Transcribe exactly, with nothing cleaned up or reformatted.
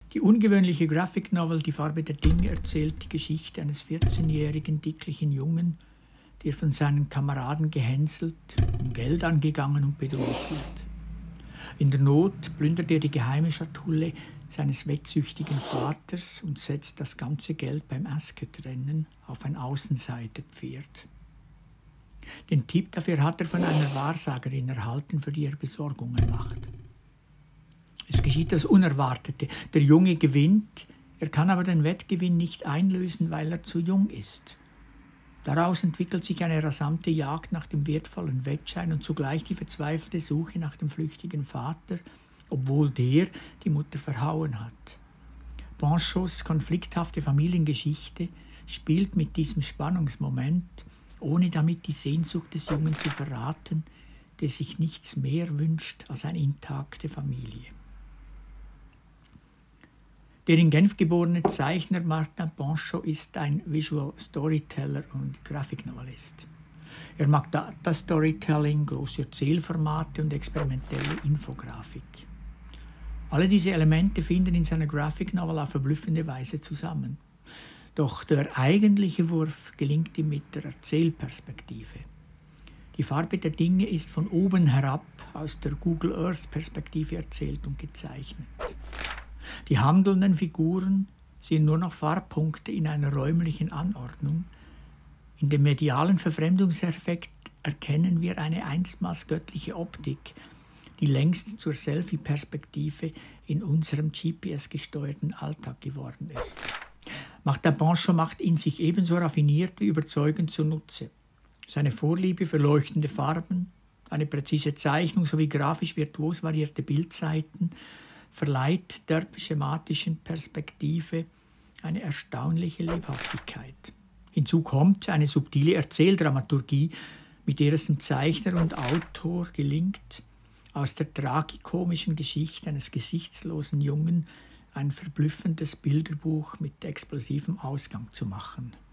Die ungewöhnliche Graphic Novel Die Farbe der Dinge erzählt die Geschichte eines vierzehnjährigen, dicklichen Jungen, der von seinen Kameraden gehänselt, um Geld angegangen und bedroht wird. In der Not plündert er die geheime Schatulle seines wettsüchtigen Vaters und setzt das ganze Geld beim Asket-Rennen auf ein Außenseiterpferd. Den Tipp dafür hat er von einer Wahrsagerin erhalten, für die er Besorgungen macht. Es geschieht das Unerwartete. Der Junge gewinnt, er kann aber den Wettgewinn nicht einlösen, weil er zu jung ist. Daraus entwickelt sich eine rasante Jagd nach dem wertvollen Wettschein und zugleich die verzweifelte Suche nach dem flüchtigen Vater, obwohl der die Mutter verhauen hat. Panchots konflikthafte Familiengeschichte spielt mit diesem Spannungsmoment, ohne damit die Sehnsucht des Jungen zu verraten, der sich nichts mehr wünscht als eine intakte Familie. Der in Genf geborene Zeichner Martin Panchot ist ein Visual Storyteller und Grafiknovelist. Er mag Data Storytelling, große Erzählformate und experimentelle Infografik. Alle diese Elemente finden in seiner Graphic Novel auf verblüffende Weise zusammen. Doch der eigentliche Wurf gelingt ihm mit der Erzählperspektive. Die Farbe der Dinge ist von oben herab aus der Google Earth Perspektive erzählt und gezeichnet. Die handelnden Figuren sind nur noch Farbpunkte in einer räumlichen Anordnung. In dem medialen Verfremdungseffekt erkennen wir eine einstmals göttliche Optik, die längst zur Selfie-Perspektive in unserem G P S-gesteuerten Alltag geworden ist. Martin Panchot macht ihn sich ebenso raffiniert wie überzeugend zunutze. Seine Vorliebe für leuchtende Farben, eine präzise Zeichnung sowie grafisch virtuos variierte Bildseiten verleiht der schematischen Perspektive eine erstaunliche Lebhaftigkeit. Hinzu kommt eine subtile Erzähldramaturgie, mit der es dem Zeichner und Autor gelingt, aus der tragikomischen Geschichte eines gesichtslosen Jungen ein verblüffendes Bilderbuch mit explosivem Ausgang zu machen.